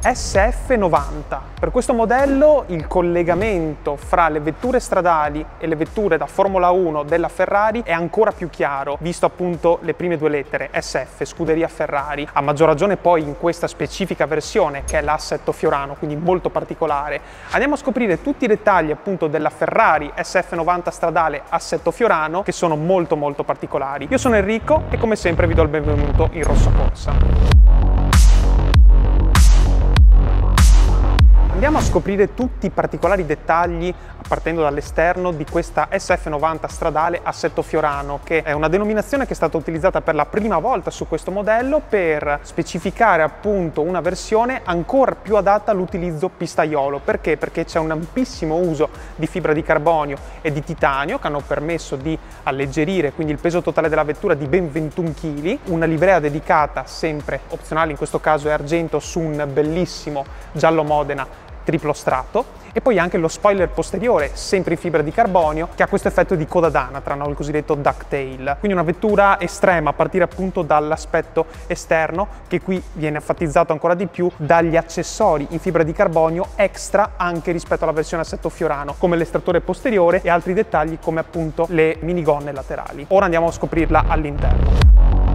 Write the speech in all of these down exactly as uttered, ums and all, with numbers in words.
S F novanta. Per questo modello il collegamento fra le vetture stradali e le vetture da Formula uno della Ferrari è ancora più chiaro, visto appunto le prime due lettere S F, scuderia Ferrari. A maggior ragione poi in questa specifica versione che è l'assetto fiorano, quindi molto particolare. Andiamo a scoprire tutti i dettagli appunto della Ferrari S F novanta stradale assetto fiorano, che sono molto molto particolari. Io sono Enrico e come sempre vi do il benvenuto in Rosso Corsa. Andiamo a scoprire tutti i particolari dettagli partendo dall'esterno di questa S F novanta stradale assetto fiorano, che è una denominazione che è stata utilizzata per la prima volta su questo modello per specificare appunto una versione ancora più adatta all'utilizzo pistaiolo. Perché? Perché c'è un ampissimo uso di fibra di carbonio e di titanio che hanno permesso di alleggerire quindi il peso totale della vettura di ben ventuno chili, una livrea dedicata sempre opzionale, in questo caso è argento, su un bellissimo giallo Modena triplo strato, e poi anche lo spoiler posteriore sempre in fibra di carbonio che ha questo effetto di coda d'anatra, il cosiddetto ducktail. Quindi una vettura estrema a partire appunto dall'aspetto esterno, che qui viene enfatizzato ancora di più dagli accessori in fibra di carbonio extra anche rispetto alla versione assetto fiorano, come l'estrattore posteriore e altri dettagli come appunto le minigonne laterali. Ora andiamo a scoprirla all'interno.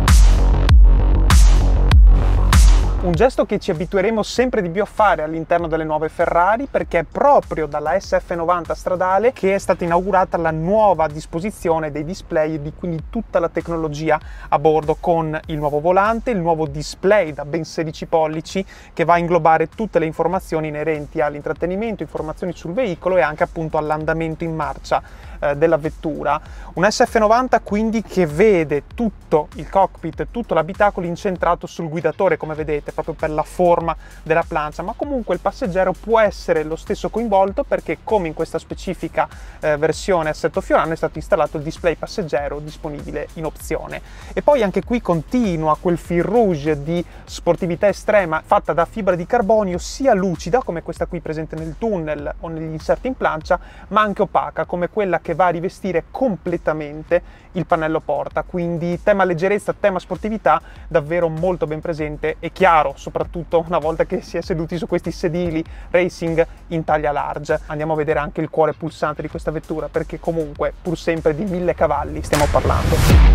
Un gesto che ci abitueremo sempre di più a fare all'interno delle nuove Ferrari, perché è proprio dalla S F novanta stradale che è stata inaugurata la nuova disposizione dei display e di quindi tutta la tecnologia a bordo, con il nuovo volante, il nuovo display da ben sedici pollici che va a inglobare tutte le informazioni inerenti all'intrattenimento, informazioni sul veicolo e anche appunto all'andamento in marcia eh, della vettura. Un S F novanta quindi che vede tutto il cockpit, tutto l'abitacolo incentrato sul guidatore, come vedete, proprio per la forma della plancia, ma comunque il passeggero può essere lo stesso coinvolto, perché come in questa specifica eh, versione assetto fiorano è stato installato il display passeggero disponibile in opzione. E poi anche qui continua quel fil rouge di sportività estrema fatta da fibra di carbonio, sia lucida come questa qui presente nel tunnel o negli inserti in plancia, ma anche opaca come quella che va a rivestire completamente il pannello porta. Quindi tema leggerezza, tema sportività davvero molto ben presente e chiaro, soprattutto una volta che si è seduti su questi sedili racing in taglia large. Andiamo a vedere anche il cuore pulsante di questa vettura, perché comunque pur sempre di mille cavalli stiamo parlando.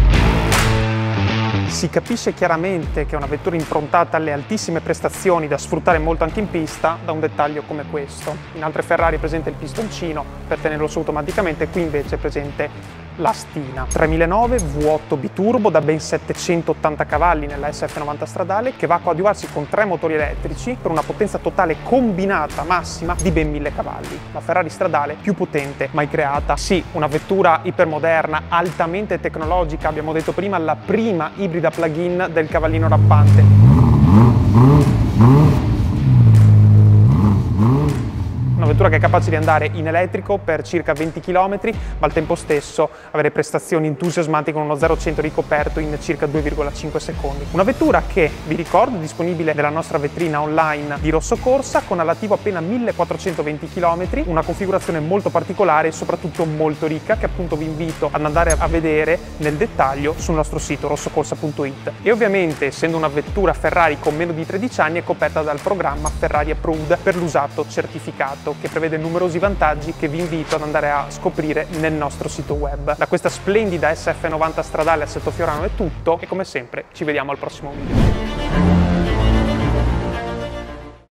Si capisce chiaramente che è una vettura improntata alle altissime prestazioni da sfruttare molto anche in pista da un dettaglio come questo. In altre Ferrari è presente il pistoncino per tenerlo su automaticamente, qui invece è presente la stina. tremilanove V otto biturbo da ben settecentottanta cavalli nella S F novanta stradale, che va a coadiuvarsi con tre motori elettrici per una potenza totale combinata massima di ben mille cavalli. La Ferrari stradale più potente mai creata. Sì, una vettura ipermoderna, altamente tecnologica, abbiamo detto prima, la prima ibrida plug-in del cavallino rampante. Una vettura che è capace di andare in elettrico per circa venti chilometri, ma al tempo stesso avere prestazioni entusiasmanti con uno zero a cento ricoperto in circa due virgola cinque secondi. Una vettura che, vi ricordo, è disponibile nella nostra vetrina online di Rosso Corsa, con all'attivo appena millequattrocentoventi chilometri, una configurazione molto particolare e soprattutto molto ricca, che appunto vi invito ad andare a vedere nel dettaglio sul nostro sito rossocorsa punto it. E ovviamente, essendo una vettura Ferrari con meno di tredici anni, è coperta dal programma Ferrari Approved per l'usato certificato, che prevede numerosi vantaggi che vi invito ad andare a scoprire nel nostro sito web. Da questa splendida S F novanta stradale assetto fiorano è tutto, e come sempre ci vediamo al prossimo video.